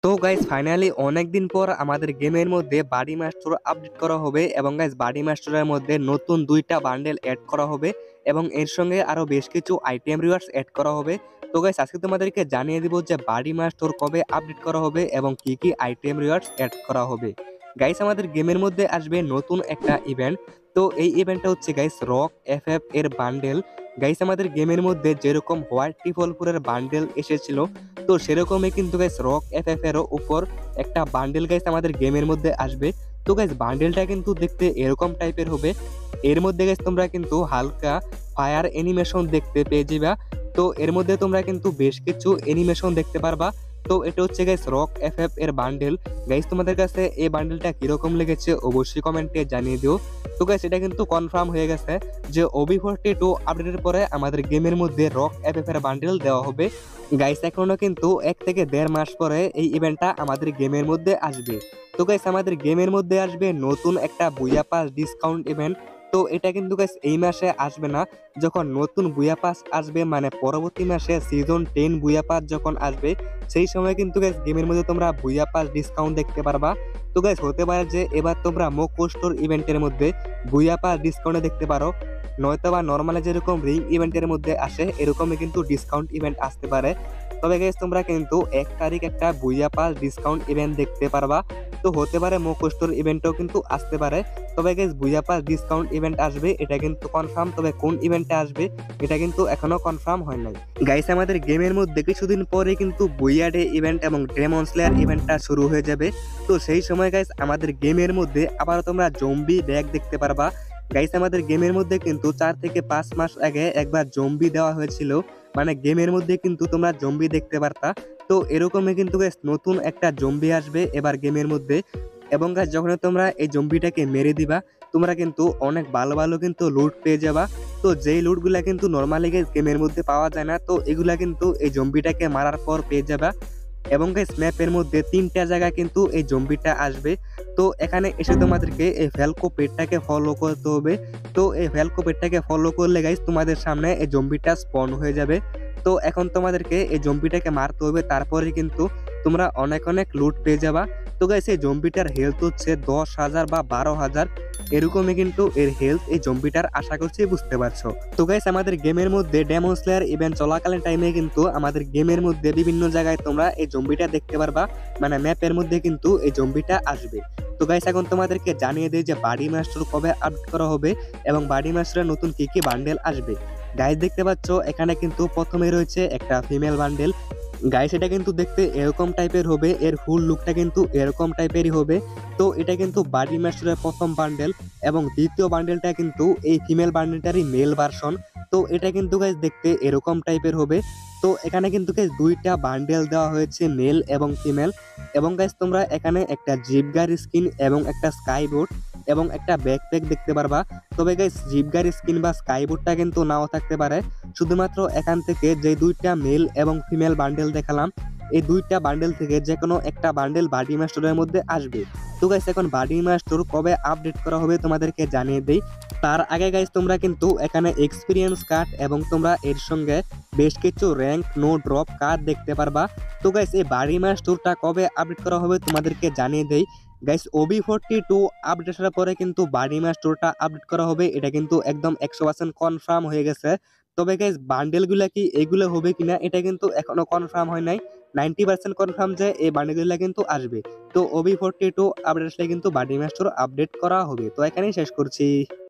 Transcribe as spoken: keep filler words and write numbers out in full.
তো guys finally অনেকদিন পর আমাদের গেমের মধ্যে বাডি মাস্টার আপডেট করা হবে এবং গাইস বাডি মাস্টারের মধ্যে নতুন দুইটা বান্ডেল অ্যাড করা হবে এবং এর সঙ্গে আরো বেশ কিছু আইটেম রিওয়ার্ডস অ্যাড করা হবে। তো গাইস আজকে তোমাদেরকে জানিয়ে দিব যে বাডি মাস্টার কবে আপডেট করা হবে এবং কি কি আইটেম রিওয়ার্ডস অ্যাড করা হবে। গাইস আমাদের গেমের মধ্যে আসবে নতুন একটা ইভেন্ট। তো এই ইভেন্টটা হচ্ছে গাইস রক এফএফ এর বান্ডেল। গাইস আমাদের গেমের মধ্যে যেরকম হোয়াইট ট্রিপলফোরের বান্ডেল এসেছিল, তো সেরকমই কিন্তু গাইস রক এফএফ এরও উপর একটা বান্ডেল গাইস আমাদের গেমের মধ্যে আসবে। তো গাইস বান্ডেলটা কিন্তু দেখতে এরকম টাইপের হবে। এর মধ্যে গাইস তোমরা কিন্তু হালকা ফায়ার অ্যানিমেশন দেখতে পেয়ে যাবা। তো এর মধ্যে তোমরা কিন্তু বেশ কিছু অ্যানিমেশন দেখতে পারবা। তো এটা হচ্ছে গাইস রক এফএফ এর বান্ডেল। গাইস তোমাদের কাছে এই বান্ডেলটা কিরকম লেগেছে অবশ্যই কমেন্টে জানিয়ে দিও। তো গাইস এটা কিন্তু কনফার্ম হয়ে গেছে যে ওবি ফোরটি টু আপডেটের পরে আমাদের গেমের মধ্যে রক এফএফ এর বান্ডেল দেওয়া হবে। গাইস এখনো কিন্তু এক থেকে দেড় মাস পরে এই ইভেন্টটা আমাদের গেমের মধ্যে আসবে। তো গাইস আমাদের গেমের মধ্যে আসবে নতুন একটা বুয়া পাস ডিসকাউন্ট ইভেন্ট। তো এটা কিন্তু গাইস এই মাসে আসবে না, যখন নতুন বুয়া পাস আসবে মানে পরবর্তী মাসে সিজন টেন বুয়া পাস যখন আসবে সেই সময় কিন্তু গাইস গেমের মধ্যে তোমরা বুয়া পাস ডিসকাউন্ট দেখতে পারবা। তো গাইস হতে পারে যে এবার তোমরা মোকোস্টোর ইভেন্টের মধ্যে বুয়া পাস ডিসকাউন্টে দেখতে পারো, নয়তো বা নর্মালি যেরকম রিং ইভেন্টের মধ্যে আসে এরকমই কিন্তু ডিসকাউন্ট ইভেন্ট আসতে পারে। তবে গাইস তোমরা কিন্তু এক তারিখ একটা বুইয়া পাস ডিসকাউন্ট ইভেন্ট দেখতে পারবা। তো হতে পারে মোকোস্টোর ইভেন্টও কিন্তু আসতে পারে। তবে guys booyah pass discount event আসবে এটা কিন্তু কনফার্ম, তবে কোন ইভেন্টে আসবে এটা কিন্তু এখনো কনফার্ম হয় নাই। গাইস আমাদের গেমের মধ্যে কিছুদিন পরে কিন্তু বুইয়া ডে ইভেন্ট এবং ডেমন স্লেয়ার ইভেন্টটা শুরু হয়ে যাবে। তো সেই সময় গাইস আমাদের গেমের মধ্যে আবার তোমরা জম্বি ব্যাগ দেখতে পারবা। গাইস আমাদের গেমের মধ্যে কিন্তু চার থেকে পাঁচ মাস আগে একবার জম্বি দেওয়া হয়েছিল, মানে গেমের মধ্যে কিন্তু তোমরা জম্বি দেখতে পারতা। তো এরকমই কিন্তু গাইস নতুন একটা জম্বি আসবে এবার গেমের মধ্যে। এবং গাইস যখন তোমরা এই জম্বিটাকে মেরে দিবা তোমরা কিন্তু অনেক ভালো ভালো কিন্তু লুট পেয়ে যাবা। তো যেই লুটগুলা কিন্তু নর্মালি গাইস গেমের মধ্যে পাওয়া যায় না, তো এগুলা কিন্তু এই জম্বিটাকে মারার পর পেয়ে যাবা। এবং গাইস ম্যাপের মধ্যে তিনটা জায়গা কিন্তু এই জম্বিটা আসবে। তো এখানে এসে তোমাদেরকে এই ভ্যালকো পেটটাকে ফলো করতে হবে। তো এই ভ্যালকো পেটটাকে ফলো করলে গাইস তোমাদের সামনে এই জম্বিটা স্পন হয়ে যাবে। তো এখন তোমাদেরকে এই জম্বিটাকে মারতে হবে, তারপরে কিন্তু তোমরা অনেক অনেক লুট পেয়ে যাবা। তো গাইস এই জম্বিটার হেলথ হচ্ছে দশ হাজার বা বারো হাজার, এরকমই কিন্তু এর হেলথ এই জম্বিটার, আশা করছি বুঝতে পারছো। তো গাইস আমাদের গেমের মধ্যে ডেমন স্লেয়ার ইভেন্ট চলাকালীন টাইমে কিন্তু আমাদের গেমের মধ্যে বিভিন্ন জায়গায় তোমরা এই জম্বিটা দেখতে পারবা, মানে ম্যাপের মধ্যে কিন্তু এই জম্বিটা আসবে। তো গাইস এখন তোমাদেরকে জানিয়ে দেই যে বাডি মাস্টার কবে আপডেট করা হবে এবং বাডি মাস্টারের নতুন কি কি বান্ডেল আসবে। গাইস দেখতে পাচ্ছ এখানে কিন্তু প্রথমে রয়েছে একটা ফিমেল বান্ডেল। গাইস এটা কিন্তু দেখতে এরকম টাইপের হবে, এর ফুল লুকটা কিন্তু এরকম টাইপেরই হবে। তো এটা কিন্তু বাডি মাস্টারের প্রথম বান্ডেল এবং দ্বিতীয় বান্ডেলটা কিন্তু এই ফিমেল বান্ডেলটারই মেল ভার্সন। তো এটা কিন্তু গাইস দেখতে এরকম টাইপের হবে। তো এখানে কিন্তু গাইস দুইটা বান্ডেল দেওয়া হয়েছে মেল এবং ফিমেল। এবং গাইস তোমরা এখানে একটা জিপগার স্কিন এবং একটা স্কাই বোট এবং একটা ব্যাকপ্যাক দেখতে পারবা। তবে গাইস জিপগার স্কিন বা স্কাই বোটটা কিন্তু নাও থাকতে পারে, শুধুমাত্র এখান থেকে যে দুইটা মেল এবং ফিমেল বান্ডেল দেখালাম এই দুইটা বান্ডেল থেকে যে কোনো একটা বান্ডেল বাডি মাস্টারের মধ্যে আসবে। তো গাইস এখন বাডি মাস্টার কবে আপডেট করা হবে তোমাদেরকে জানিয়ে দেই। তার আগে গাইস তোমরা কিন্তু এখানে এক্সপিরিয়েন্স কার্ড এবং তোমরা এর সঙ্গে বেশ কিছু র্যাঙ্ক নো ড্রপ কার্ড দেখতে পারবা। তো গাইস এই বাডি মাস্টারটা কবে আপডেট করা হবে তোমাদেরকে জানিয়ে দেই। Guys OB forty two update আসার পরে কিন্তু বাডি মাস্টারটা আপডেট করা হবে, এটা কিন্তু একদম একশো পার্সেন্ট কনফার্ম হয়ে গেছে। তবে গাইস বান্ডেলগুলা কি এগুলো হবে কিনা এটা কিন্তু এখনো কনফার্ম হয় নাই। নাইনটি পার্সেন্ট কনফার্ম যে এই বান্ডেলগুলা কিন্তু আসবে। তো ওবি ফোরটি টু আপডেট আসলে কিন্তু বাডি মাস্টার আপডেট করা হবে। তো এখানেই শেষ করছি।